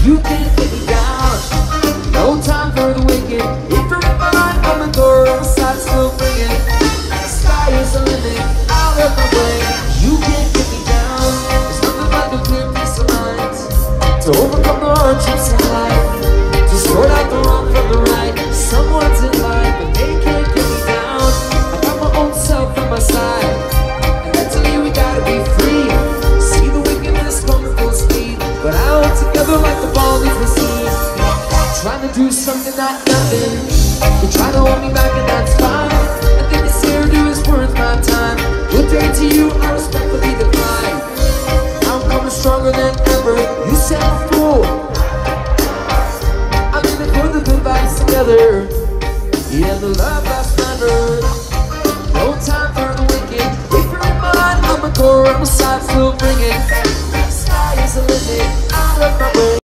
You can't get me down. No time for the wicked. If you're in my line, I'm the door on the side still bringing. The sky is the limit, out of my way. You can't get me down. There's nothing like a clear peace of mind to overcome the hardships in life, to sort out the wrong from the right. Someone's in line, but they can't get me down. I got my own self on my side, and mentally we gotta be free. See the wickedness come full speed, but I hold together like the ball needs the seed. Trying to do something, not nothing. You're trying to hold me back.